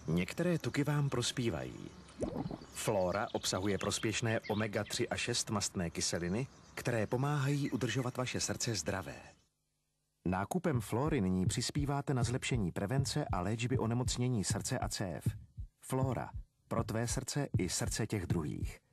Některé tuky vám prospívají. Flora obsahuje prospěšné omega-3 a 6 mastné kyseliny, které pomáhají udržovat vaše srdce zdravé. Nákupem Flory nyní přispíváte na zlepšení prevence a léčby onemocnění srdce a cév. Flora. Pro tvé srdce i srdce těch druhých.